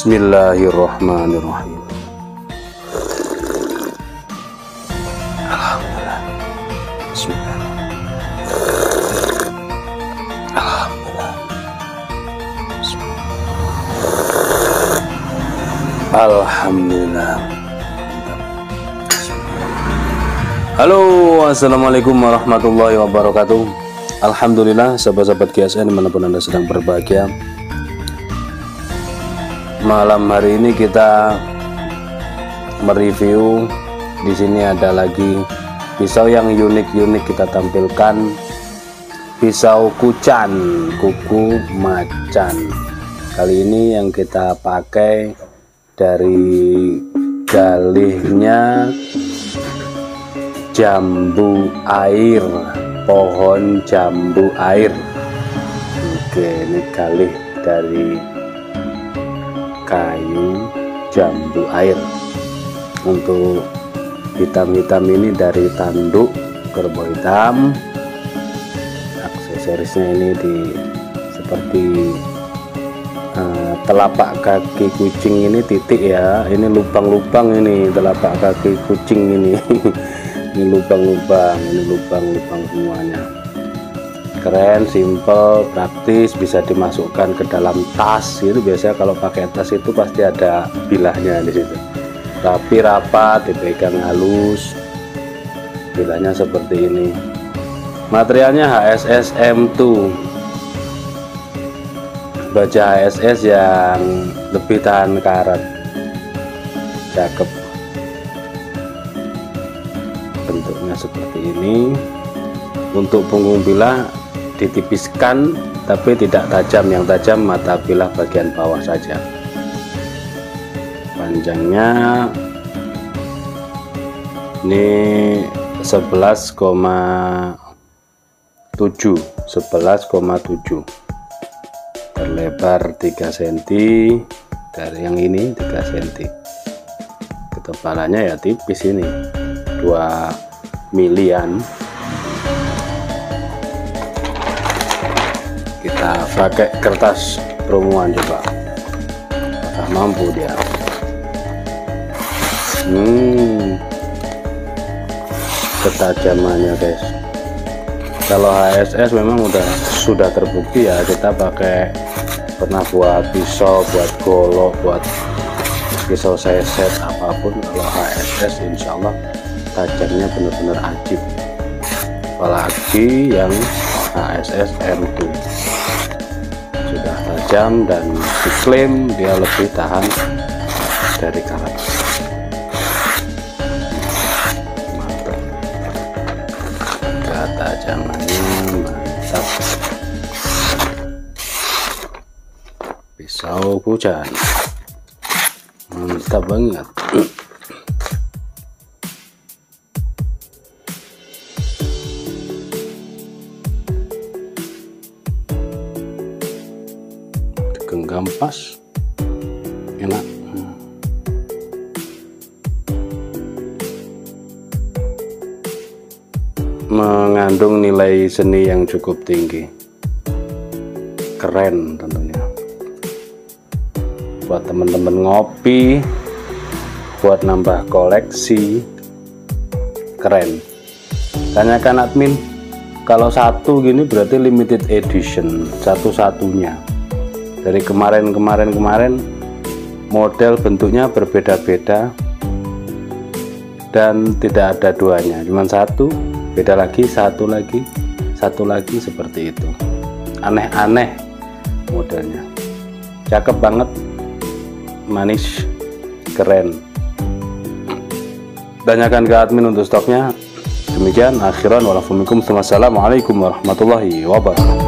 Bismillahirrahmanirrahim. Alhamdulillah. Bismillah. Alhamdulillah. Bismillah. Alhamdulillah. Halo, assalamualaikum warahmatullahi wabarakatuh. Alhamdulillah, sahabat-sahabat GSN dimanapun Anda sedang berbahagia. Malam hari ini kita mereview. Di sini ada lagi pisau yang unik-unik kita tampilkan. Pisau kucan, kuku macan. Kali ini yang kita pakai dari galihnya jambu air, pohon jambu air. Oke, ini galih dari kayu jambu air. Untuk hitam-hitam ini dari tanduk kerbau hitam. Aksesorisnya ini seperti telapak kaki kucing ini titik ya. Ini lubang-lubang, ini telapak kaki kucing ini. Ini lubang-lubang, ini lubang-lubang semuanya. Keren, simple, praktis, bisa dimasukkan ke dalam tas. Itu biasanya kalau pakai tas itu pasti ada bilahnya di situ. Rapi, rapat, dipegang halus. Bilahnya seperti ini. Materialnya HSS M2. Baja HSS yang lebih tahan karat. Cakep. Bentuknya seperti ini. Untuk punggung bilah ditipiskan tapi tidak tajam, yang tajam mata bilah bagian bawah saja. Panjangnya ini 11,7, terlebar 3 cm, dari yang ini 3 cm. Ketebalannya ya tipis, ini 2 milian. Kita pakai kertas promoan, coba apakah mampu dia. Ketajamannya guys, kalau HSS memang sudah terbukti ya. Kita pernah buat pisau, buat golok, buat pisau seset apapun. Kalau HSS insya Allah tajamnya benar-benar ajib, apalagi yang HSS M2 sudah tajam dan diklaim dia lebih tahan dari karat. Mantap, ketajamannya mantap. Pisau kucan mantap banget. Genggam pas, enak. Mengandung nilai seni yang cukup tinggi, keren tentunya. Buat teman-teman ngopi, buat nambah koleksi, keren. Tanyakan admin, kalau satu gini berarti limited edition, satu-satunya. Dari kemarin model bentuknya berbeda-beda dan tidak ada duanya, cuma satu, beda lagi, satu lagi seperti itu. Aneh-aneh modelnya, cakep banget, manis, keren. Tanyakan ke admin untuk stoknya. Demikian, akhiran walafumikum, wassalamualaikum warahmatullahi wabarakatuh.